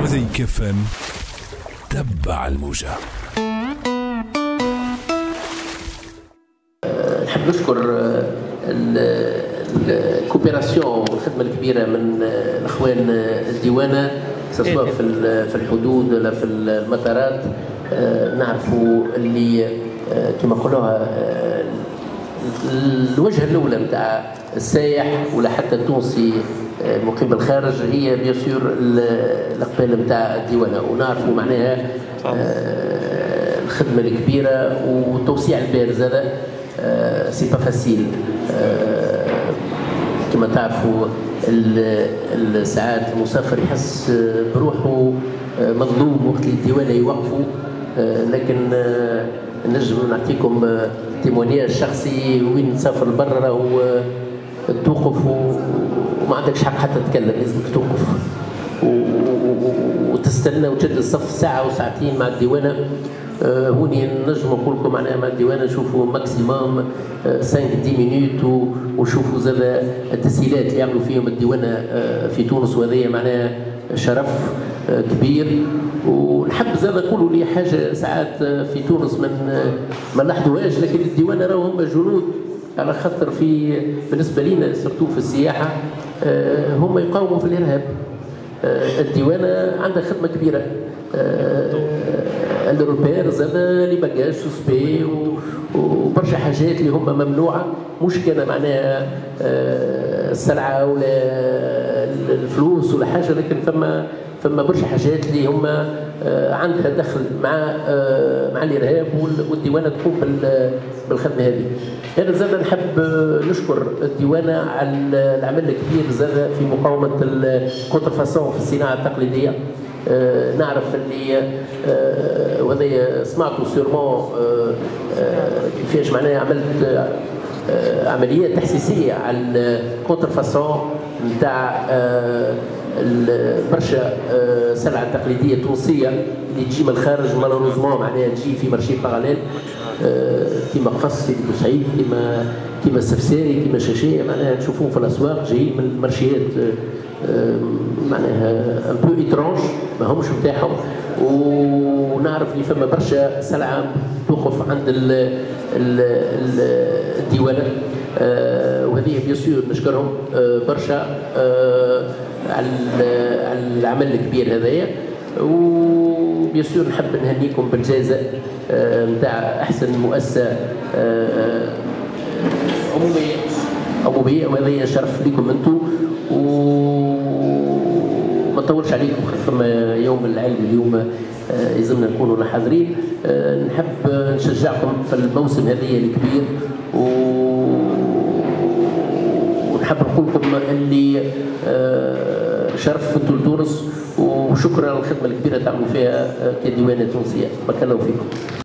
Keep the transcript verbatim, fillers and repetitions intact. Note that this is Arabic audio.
وذيك فم تبع الموجة. نحب نشكر الكوبيراسيون والخدمة الكبيرة من الأخوان الديوانة سواء في في الحدود ولا في المطارات. نعرفوا اللي كما قلوها الوجهة الأولى نتاع السائح ولا حتى التونسي المقيم بالخارج هي بيان سور الإقبال نتاع الديوانة، ونعرفوا معناها الخدمة الكبيرة وتوسيع البارز هذا سي با فاسيل. كما تعرفوا ساعات المسافر يحس بروحه مظلوم وقت اللي الديوانة يوقفوا، لكن نجم نعطيكم تيمونياج شخصي وين تسافر لبرا راهو توقف وما عندكش حق حتى تتكلم، لازمك توقف وتستنى وتشد الصف ساعة وساعتين مع الديوانة. هوني نجم نقول لكم معناها مع الديوانة نشوفوا ماكسيموم خمسة عشرة مينوت وشوفوا زاد التسهيلات اللي يعملوا فيهم الديوانة في تونس، وهذا معناها شرف كبير. ونحب زاد نقولوا لي حاجة ساعات في تونس من ما نلاحظوهاش، لكن الديوانة راهو هم جنود على خاطر في بالنسبة لنا سورتو في السياحة هم يقاوموا في الإرهاب. الديوانة عندها خدمة كبيرة، الروبير زاد لي باجاج سوسبي وبرشا حاجات اللي هم ممنوعة، مش كان معناها السلعة ولا الفلوس ولا حاجة، لكن فما فما برشا حاجات اللي هم عندها دخل مع مع الارهاب والديوانه تقوم بالخدمه هذه. انا زاد نحب نشكر الديوانه على العمل الكبير زاد في مقاومه الكونترفاسون في الصناعه التقليديه. نعرف اللي وهذا سمعتوا سيرمون كيفاش معناها عملت عمليات تحسيسيه على الكونترفاسون نتاع برشا سلعة تقليدية تونسية اللي تجي من الخارج مالوروزمون معناها تجي في مارشي باراليل كيما قفص في بوسعيد كيما كيما السفساري كيما شاشية معناها تشوفوهم في الأسواق جايين من المارشيات معناها ان بو ايترونج ما همش نتاعهم. ونعرف اللي فما برشا سلعة توقف عند ال ال ال الديوانة، وهذه بيان سور نشكرهم برشا على العمل الكبير هذايا. وبيان سور نحب نهنيكم بالجائزة نتاع أحسن مؤسسة عمومية عمومية، وهذا شرف لكم أنتم. وما نطولش عليكم فما يوم العلم اليوم يلزمنا نكونوا حاضرين. نحب نشجعكم في الموسم هذايا الكبير، ونحب نقول لكم اللي شرفتوا لتونس، وشكرا على الخدمه الكبيره تعملوا فيها كديوانه تونسيه. بارك الله فيكم.